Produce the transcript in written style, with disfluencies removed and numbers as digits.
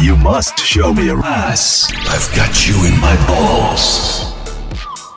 You must show me your ass. I've got you in my balls.